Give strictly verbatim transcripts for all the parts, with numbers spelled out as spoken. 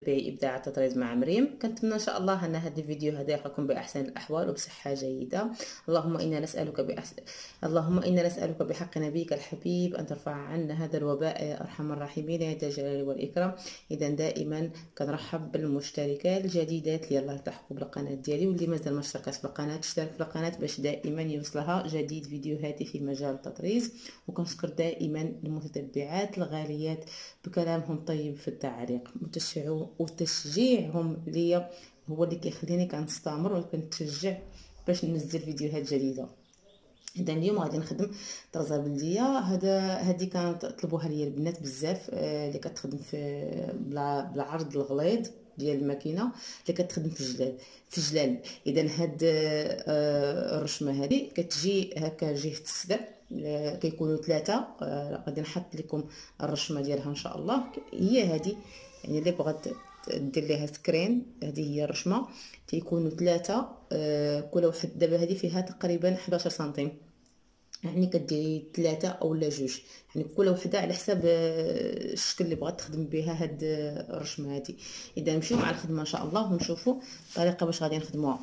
بإبداع التطريز مع مريم. كنتمنى ان شاء الله ان هذا الفيديو هذا يلقاكم باحسن الاحوال وبصحه جيده. اللهم انا نسالك باحسن اللهم انا نسالك بحق نبيك الحبيب ان ترفع عنا هذا الوباء يا ارحم الراحمين يا ذا الجلال والاكرام. اذا دائما كنرحب بالمشتركات الجديدات اللي يلاه التحقوا بالقناه ديالي، واللي مازال ما اشتركش في القناه اشترك في القناه باش دائما يوصلها جديد فيديوهاتي في مجال التطريز. وكنشكر دائما المتتبعات الغاليات بكلامهم طيب في التعليق، وتشجيعهم ليا هو اللي كيخليني كنستمر وكنتشجع باش ننزل فيديوهات جديده. اذا اليوم غادي نخدم طرزه بلديه. هذا هذه كانت طلبوها ليا البنات بزاف، آه اللي كتخدم في بلا بالعرض الغليظ ديال الماكينه اللي كتخدم في الجلال في الجلال. اذا هاد آه الرشمه هذه كتجي هكا جهه الصدر، آه كيكونوا ثلاثه. آه غادي نحط لكم الرشمه ديالها ان شاء الله. هي هذه يعني اللي بغات دير ليها سكرين، هذه هي الرشمه. تيكونوا ثلاثه، آه كل واحد دابا هذه فيها تقريبا احد عشر سنتيم، يعني كديري ثلاثه اولا جوج، يعني كل وحده على حساب الشكل اللي بغات تخدم بها هاد الرشمه هذه. اذا نمشيو مع الخدمه ان شاء الله ونشوفوا الطريقه باش غادي نخدموها.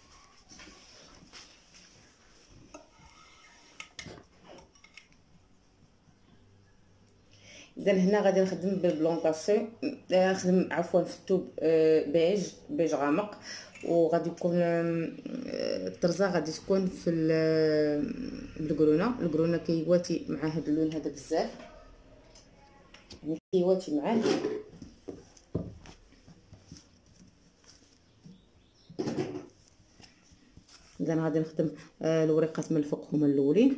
اذا هنا غادي نخدم بالبلونطاسيون، نخدم عفوا في الثوب بيج بيج غامق، وغادي يكون الطرزه غادي تكون في القرونه. القرونه كيواتي مع هذا اللون هذا بزاف، يعني كيواتي معاه. اذا غادي نخدم الوريقات من الفوق هما الاولين.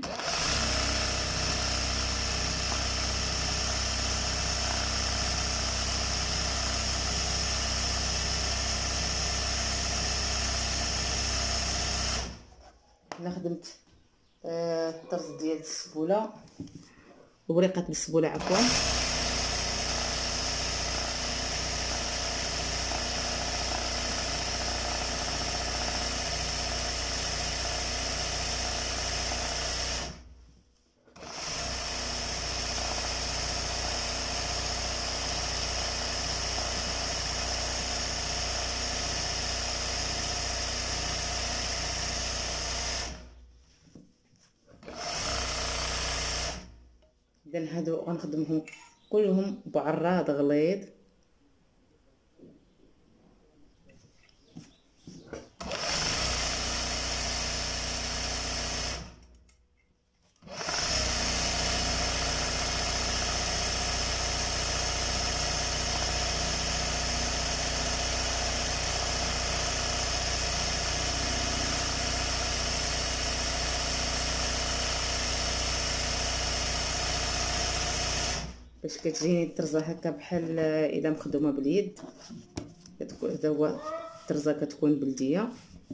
انا خدمت آه الطرز ديال السبوله، وريقه السبوله عفوا. اذا هادو غنخدمهم كلهم بعراض غليظ. باش كتجيني الطرزه هكا بحال الا مخدومه باليد، كتكون هذا هو الطرزه كتكون بلديه.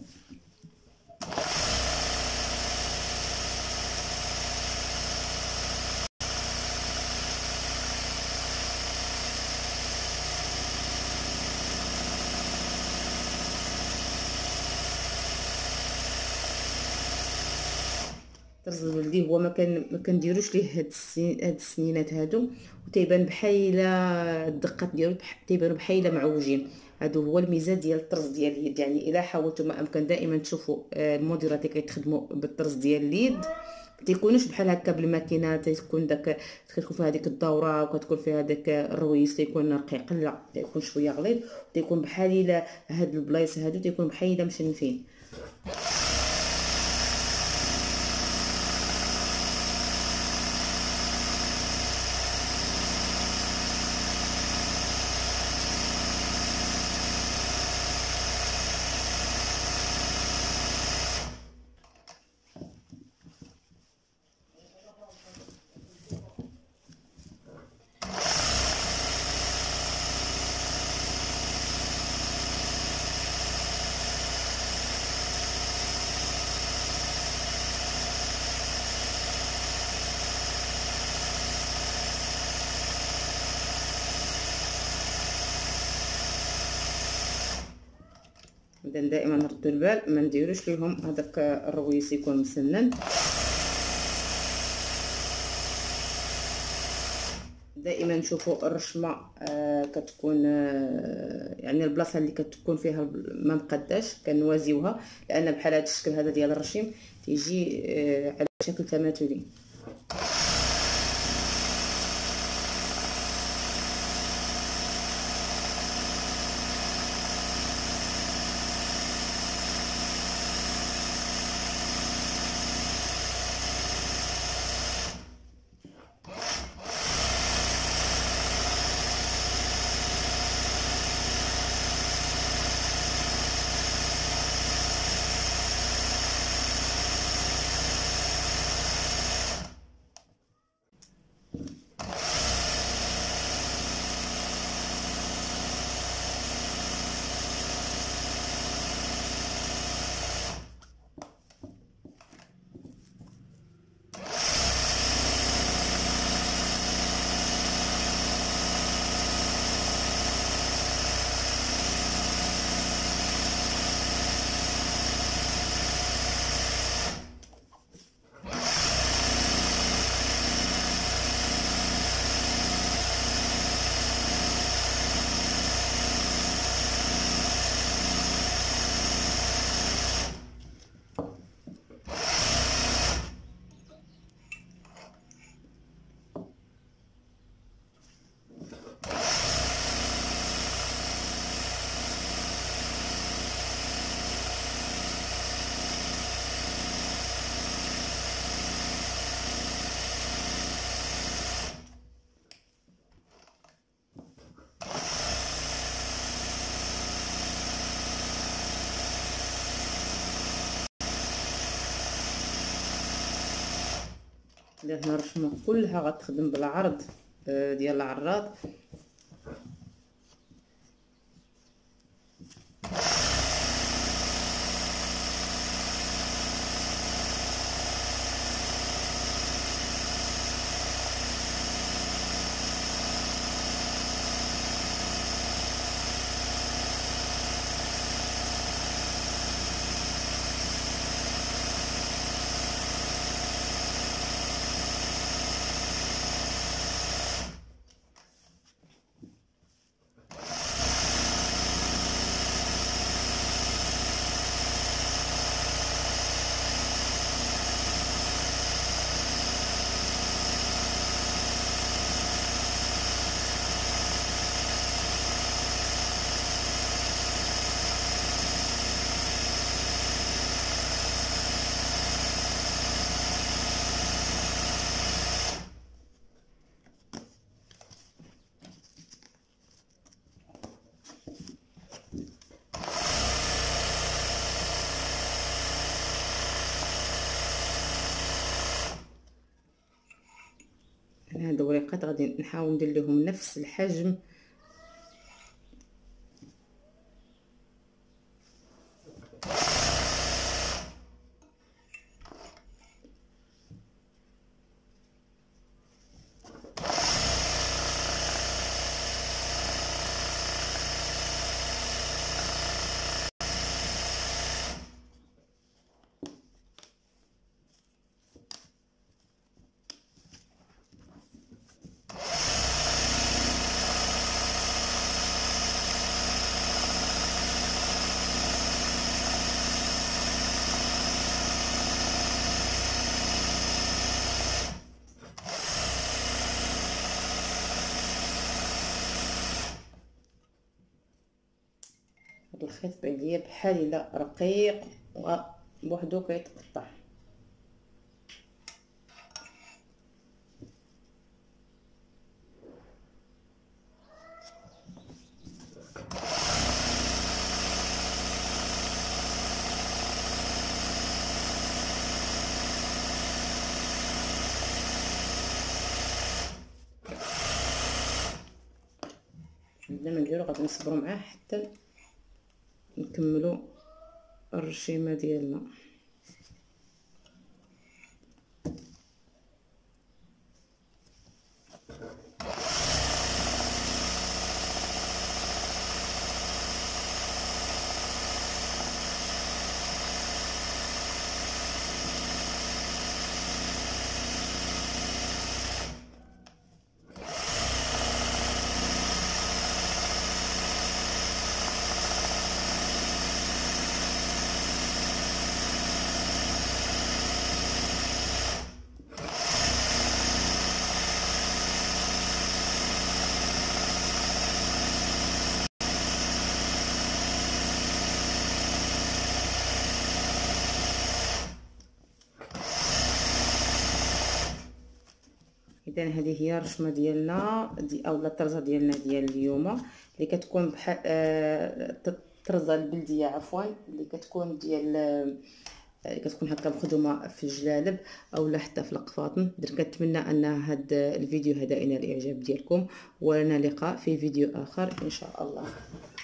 الطرز البلدي هو ما كان ما كنديروش ليه هاد السنين هاد السنينات هادو، وتيبان بحال الدقات ديالو تيبانوا بحال معوجين. هادو هو الميزه ديال الطرز ديال اليد. يعني الا حاولتوا ما امكن دائما تشوفوا الموديلات اللي كيتخدموا بالطرز ديال اليد ما تيكونوش بحال هكا بالماكينه، تيكون داك تكون فيها هذيك الدوره وكتكون فيها داك الرويس تيكون رقيق. لا، تيكون شويه غليظ، تيكون بحال الا هاد البلايص هادو تيكون بحال الا مشنفين. اذا دائما نردوا البال ما نديروش ليهم هذاك الرويس يكون مسنن. دائما نشوفوا الرشمه آه كتكون آه يعني البلاصه اللي كتكون فيها ما مقداش كنوازيوها، لان بحال هذا الشكل هذا ديال الرشيم تيجي على شكل تماثلي. هنا الرشمه كلها غتخدم بالعرض ديال العراض. هاد الوريقات غادي نحاول ندير لهم نفس الحجم الخيط باين ليا بحال الا رقيق وبوحدو كيتقطع. بلا ما نديرو غادي نصبروا معاه حتى نكملوا الرشيمه ديالنا. اذا هذه هي الرشمه ديالنا دي اولا الطرزه ديالنا ديال اليوم اللي كتكون بحال آه الطرزه البلديه عفوا اللي كتكون ديال آه كتكون هكا مخدومه في الجلالب اولا حتى في القفاطن. كنتمنى ان هذا الفيديو هذا ينال الاعجاب ديالكم، ولنا لقاء في فيديو اخر ان شاء الله.